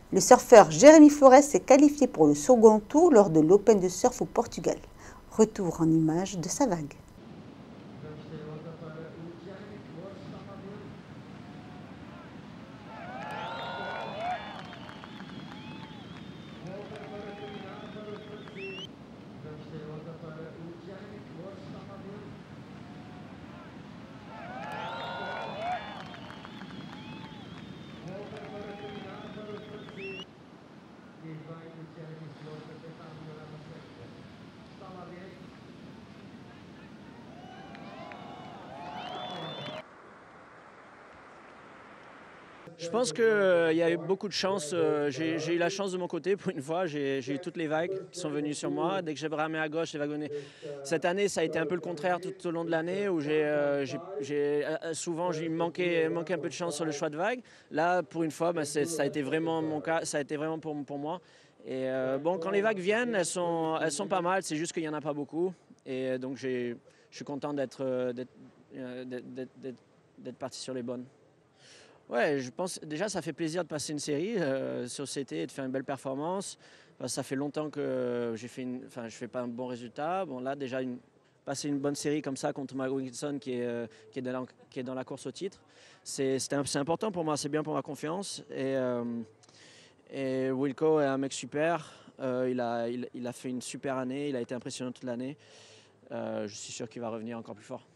Le surfeur Jérémy Flores s'est qualifié pour le second tour lors de l'Open de surf au Portugal. Retour en images de sa vague. Je pense qu'il y a eu beaucoup de chance. J'ai eu la chance de mon côté pour une fois. J'ai eu toutes les vagues qui sont venues sur moi. Dès que j'ai ramé à gauche, j'ai wagonné. Cette année, ça a été un peu le contraire tout au long de l'année où souvent il manquait un peu de chance sur le choix de vague. Là, pour une fois, ça a été vraiment mon cas. Ça a été vraiment pour moi. Et bon, quand les vagues viennent, elles sont pas mal. C'est juste qu'il n'y en a pas beaucoup. Et donc, je suis content d'être parti sur les bonnes. Ouais, je pense déjà ça fait plaisir de passer une série sur CT et de faire une belle performance. Enfin, ça fait longtemps que je fais pas un bon résultat. Bon là déjà passer une bonne série comme ça contre Mark Wilkinson qui est dans la course au titre, c'est important pour moi, c'est bien pour ma confiance. Et Wilco est un mec super. Il a fait une super année, il a été impressionnant toute l'année. Je suis sûr qu'il va revenir encore plus fort.